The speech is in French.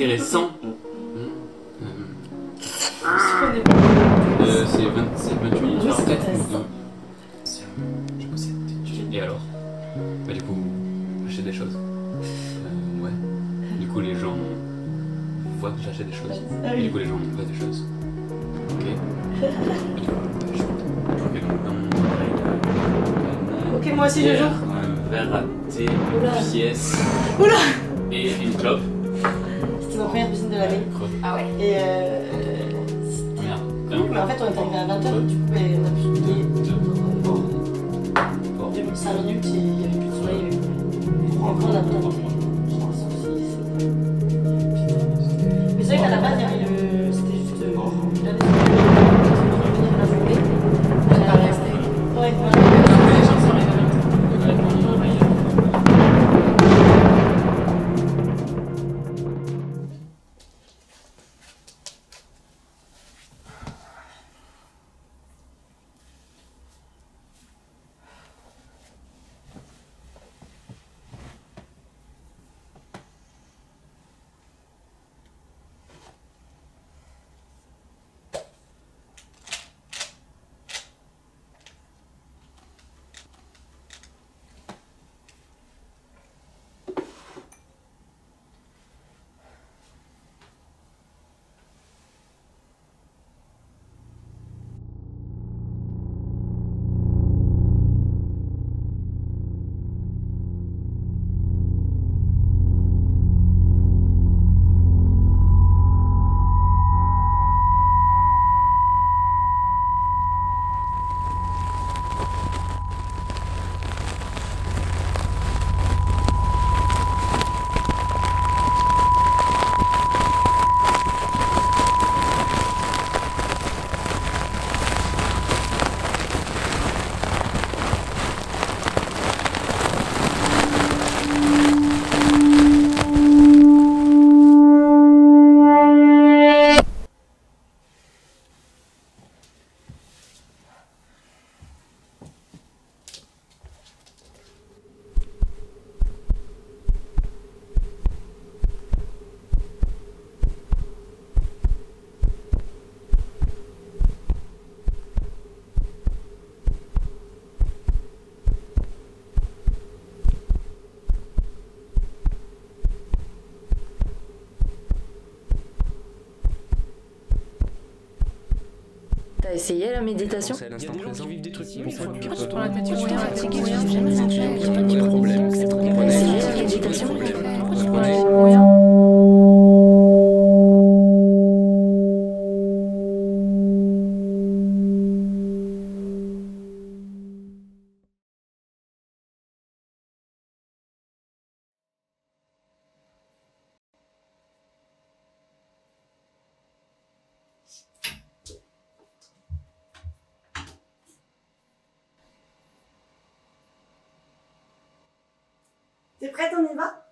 intéressant. C'est 28 minutes, 47. Je possède des études. Et alors? Bah, du coup, j'achète des choses. Ouais. Du coup, les gens voient que j'achète des choses. Et du coup, les gens voient des choses. Ok. Je ok, moi aussi, je joue. Un verre à thé, une pièce. Oula! Et une clope. C'était ma première piscine de l'année. Ah ouais? Et Merde. mais en fait, on est arrivé à 20h, du coup, on a pu se plier. 5 minutes et il n'y avait plus de soleil. Pour encore, on a pas tenté. Mais c'est vrai qu'à la base, c'était juste. J'avais revenir la journée. Elle est restée. Ouais, Les gens sont arrivés. T'as essayé la méditation? C'est à l'instant présent. Vivent des trucs. Pour la méditation. problème. T'as essayé la méditation? T'es prête, on y va?